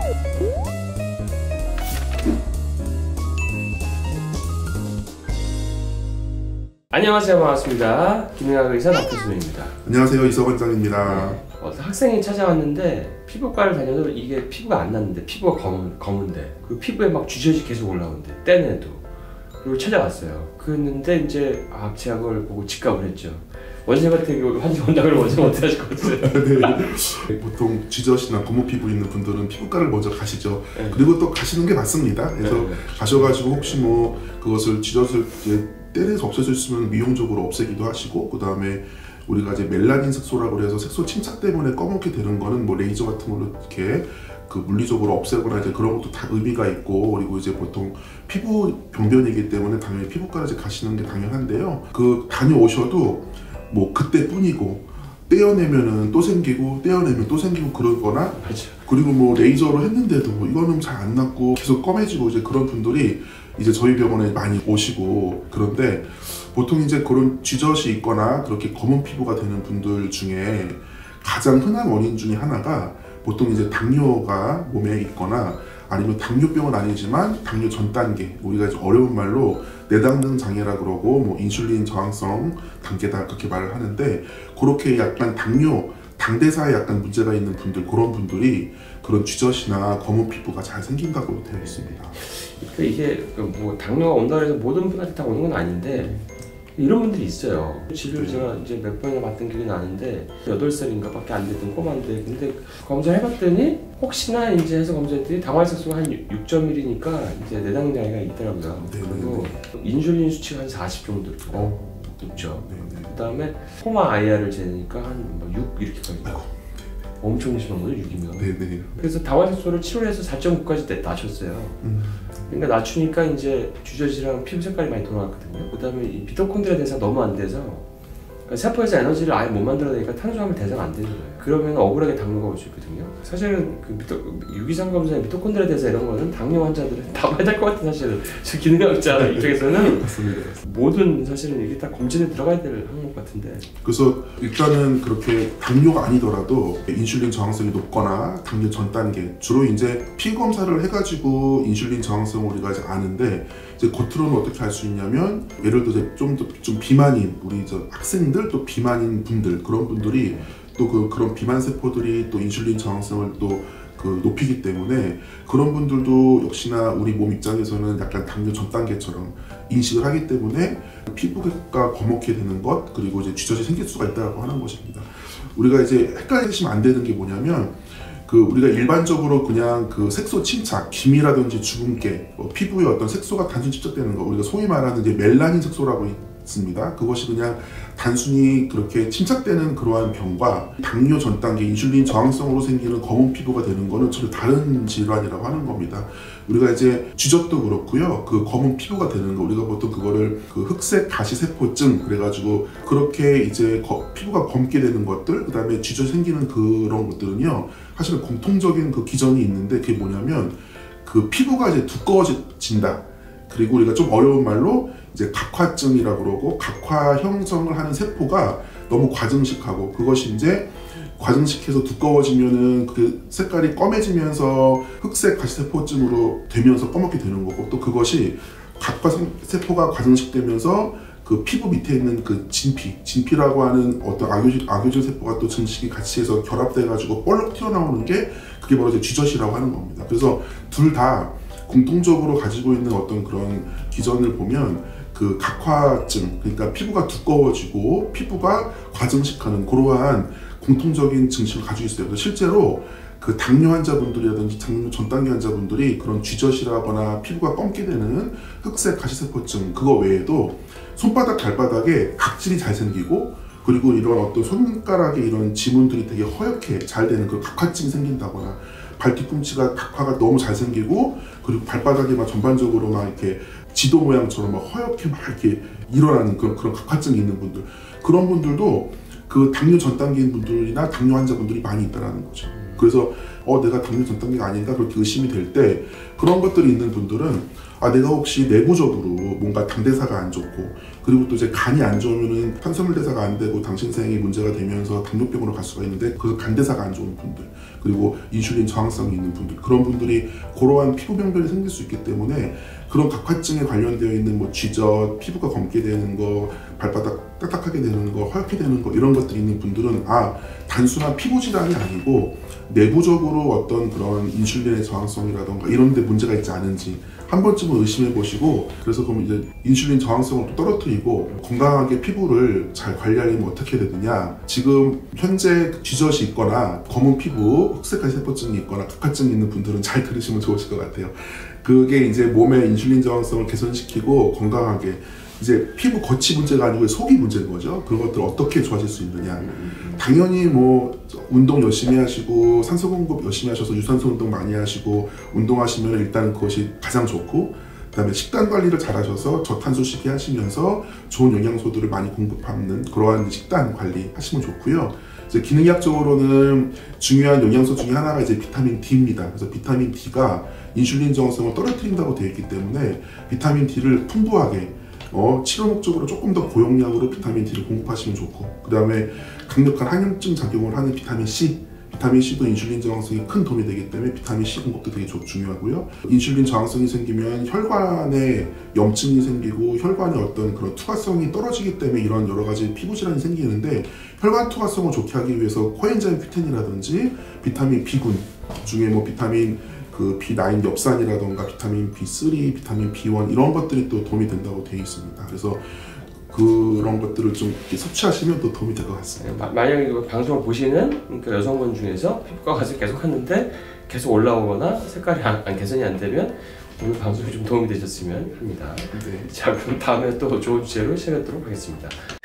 안녕하세요. 반갑습니다. 기능학 의사 박태순입니다. 안녕하세요. 이서관장입니다. 네. 학생이 찾아왔는데 피부과를 다녀도 이게 피부가 안 났는데 피부가 검은데 그 피부에 막 주저지 계속 올라오는데 떼내도 그리고 찾아왔어요. 그랬는데 이제 제약을 보고 직감을 했죠. 원장 같은 경우 원장을 먼저 어떻게 하실 것 같아요? 네. 보통 쥐젖이나 고무 피부 있는 분들은 피부과를 먼저 가시죠. 네. 그리고 또 가시는 게 맞습니다. 그래서 네. 가셔가지고 혹시 뭐 그것을 쥐젖을 이제 떼내서 없앨 수 있으면 미용적으로 없애기도 하시고, 그 다음에 우리가 이제 멜라닌 색소라고 해서 색소 침착 때문에 검게 되는 거는 뭐 레이저 같은 걸로 이렇게 그 물리적으로 없애거나 이제 그런 것도 다 의미가 있고, 그리고 이제 보통 피부 병변이기 때문에 당연히 피부과를 이제 가시는 게 당연한데요. 그 다녀오셔도 뭐 그때뿐이고 떼어내면은 또 생기고 떼어내면 또 생기고 그러거나, 그렇죠. 그리고 뭐 레이저로 했는데도 이거는 잘 안 낫고 계속 검해지고 이제 그런 분들이 이제 저희 병원에 많이 오시고, 그런데 보통 이제 그런 쥐젖이 있거나 그렇게 검은 피부가 되는 분들 중에 가장 흔한 원인 중에 하나가 보통 이제 당뇨가 몸에 있거나 아니면 당뇨병은 아니지만 당뇨 전 단계, 우리가 이제 어려운 말로 내당능 장애라 그러고 뭐 인슐린 저항성 단계다 그렇게 말을 하는데, 그렇게 약간 당대사에 약간 문제가 있는 분들, 그런 분들이 그런 쥐젖이나 검은 피부가 잘 생긴다고 되어 있습니다. 이게 뭐 당뇨가 온다고 해서 모든 분한테 다 오는 건 아닌데 이런 분들이 있어요. 진료를 제가 이제 몇 번이나 받던 기억이 나는데 8살인가 밖에 안 됐던 꼬마인데, 근데 검사해봤더니 혹시나 이제 해서 검사했더니 당화색소가 한 6.1이니까 이제 내당 장애가 있더라고요. 그리고 인슐린 수치가 한 40 정도 높죠. 그 다음에 코마 IR을 재니까 한 6 이렇게까지. 엄청 심한 거죠, 6이면. 네네. 그래서 당화색소를 치료해서 4.9까지 낮췄어요. 그러니까 낮추니까 이제 주저지랑 피부 색깔이 많이 돌아갔거든요. 그 다음에 이 미토콘드리아 대사가 너무 안 돼서 세포에서 에너지를 아예 못 만들어내니까 탄수화물 대사가 안 되는 거예요. 그러면 억울하게 당뇨가 올 수 있거든요. 사실은 유기산 검사에 미토콘드리아 대사 이런 거는 당뇨 환자들은 다 봐야 될 것 같아요. 사실은 저 기능학자 입장에서는 맞습니다. 모든 사실은 이게 다 검진에 들어가야 될 항목 같은데. 그래서 일단은 그렇게 당뇨가 아니더라도 인슐린 저항성이 높거나 당뇨 전 단계, 주로 이제 피 검사를 해가지고 인슐린 저항성을 우리가 이제 아는데, 이제 겉으로는 어떻게 알 수 있냐면, 예를 들어 좀 비만인 우리 학생들, 또 비만인 분들, 그런 분들이 또 그런 비만 세포들이 또 인슐린 저항성을 또 높이기 때문에 그런 분들도 역시나 우리 몸 입장에서는 약간 당뇨 전 단계처럼 인식을 하기 때문에 피부가 검게 되는 것, 그리고 이제 쥐젖이 생길 수가 있다고 하는 것입니다. 우리가 이제 헷갈리시면 안 되는 게 뭐냐면, 우리가 일반적으로 그냥 색소 침착, 기미라든지 주근깨, 피부에 어떤 색소가 단순히 침착되는 거, 우리가 소위 말하는 이제 멜라닌 색소라고 있습니다. 그것이 그냥 단순히 그렇게 침착되는 그러한 병과 당뇨 전 단계 인슐린 저항성으로 생기는 검은 피부가 되는 거는 전혀 다른 질환이라고 하는 겁니다. 우리가 이제 쥐젖도 그렇고요. 검은 피부가 되는 거, 우리가 보통 그거를 흑색 가시세포증 그래가지고, 그렇게 이제 피부가 검게 되는 것들, 그 다음에 쥐젖 생기는 그런 것들은요, 사실은 공통적인 기전이 있는데, 그게 뭐냐면 피부가 이제 두꺼워진다. 그리고 우리가 좀 어려운 말로 이제 각화증이라고 그러고, 각화 형성을 하는 세포가 너무 과증식하고, 그것이 이제 과증식해서 두꺼워지면은 그 색깔이 검해지면서 흑색 가시세포증으로 되면서 검게 되는 거고, 또 그것이 각화세포가 과증식되면서 피부 밑에 있는 진피라고 하는 어떤 악효질 세포가 또 증식이 같이 해서 결합돼가지고 볼록 튀어나오는 게, 그게 바로 이제 쥐젖이라고 하는 겁니다. 그래서 둘 다 공통적으로 가지고 있는 어떤 그런 기전을 보면 각화증, 그러니까 피부가 두꺼워지고 피부가 과증식하는 그러한 공통적인 증식을 가지고 있어요. 그래서 실제로 당뇨 환자분들이라든지 당뇨 전 단계 환자분들이 그런 쥐젖이라거나 피부가 검게 되는 흑색 가시세포증, 그거 외에도 손바닥, 발바닥에 각질이 잘 생기고, 그리고 이런 어떤 손가락에 이런 지문들이 되게 허옇게 잘 되는 그런 각화증이 생긴다거나, 발 뒤꿈치가 각화가 너무 잘 생기고, 그리고 발바닥이 전반적으로 이렇게 지도 모양처럼 허옇게 이렇게 일어나는 그런 각화증이 있는 분들, 그런 분들도 당뇨 전 단계인 분들이나 당뇨 환자분들이 많이 있다는 거죠. 그래서 내가 당뇨 전 단계가 아닌가 그렇게 의심이 될 때, 그런 것들이 있는 분들은 내가 혹시 내부적으로 뭔가 당대사가 안 좋고, 그리고 또 이제 간이 안 좋으면은 탄수화물 대사가 안 되고 당신생이 문제가 되면서 당뇨병으로 갈 수가 있는데 그 간대사가 안 좋은 분들, 그리고 인슐린 저항성이 있는 분들, 그런 분들이 그러한 피부 병변이 생길 수 있기 때문에 그런 각화증에 관련되어 있는 뭐 쥐젖, 피부가 검게 되는 거, 발바닥 딱딱하게 되는 거, 허옇게 되는 거, 이런 것들이 있는 분들은 단순한 피부 질환이 아니고 내부적으로 어떤 그런 인슐린의 저항성이라던가 이런 데 문제가 있지 않은지 한 번쯤은 의심해 보시고, 그래서 그럼 이제 인슐린 저항성을 또 떨어뜨리고 건강하게 피부를 잘 관리하려면 어떻게 해야 되느냐. 지금 현재 쥐젖이 있거나 검은 피부, 흑색깔 세포증이 있거나 각화증이 있는 분들은 잘 들으시면 좋으실 것 같아요. 그게 이제 몸의 인슐린 저항성을 개선시키고 건강하게, 이제 피부 겉이 문제가 아니고 속이 문제인 거죠. 그런 것들 어떻게 좋아질 수 있느냐. 당연히 뭐 운동 열심히 하시고 산소 공급 열심히 하셔서 유산소 운동 많이 하시고 운동하시면 일단 그것이 가장 좋고, 그다음에 식단 관리를 잘 하셔서 저탄수식이 하시면서 좋은 영양소들을 많이 공급하는 그러한 식단 관리 하시면 좋고요. 이제 기능학적으로는 중요한 영양소 중에 하나가 이제 비타민 D입니다. 그래서 비타민 D가 인슐린 저항성을 떨어뜨린다고 되어 있기 때문에 비타민 D를 풍부하게 치료 목적으로 조금 더 고용량으로 비타민 D를 공급하시면 좋고, 그 다음에 강력한 항염증 작용을 하는 비타민 C, 비타민 C도 인슐린 저항성이 큰 도움이 되기 때문에 비타민 C 공급도 되게 중요하고요. 인슐린 저항성이 생기면 혈관에 염증이 생기고 혈관의 어떤 그런 투과성이 떨어지기 때문에 이런 여러 가지 피부 질환이 생기는데, 혈관 투과성을 좋게 하기 위해서 코엔자임 Q10이라든지 비타민 B군 중에 뭐 비타민 B9 엽산이라던가 비타민 B3, 비타민 B1 이런 것들이 또 도움이 된다고 되어 있습니다. 그래서 그런 것들을 좀 섭취하시면 또 도움이 될 것 같습니다. 만약에 방송을 보시는 그 여성분 중에서 피부과 가서 계속 하는데 계속 올라오거나 색깔이 개선이 안 되면 오늘 방송이 좀 도움이 되셨으면 합니다. 네. 자, 그럼 다음에 또 좋은 주제로 시작하도록 하겠습니다.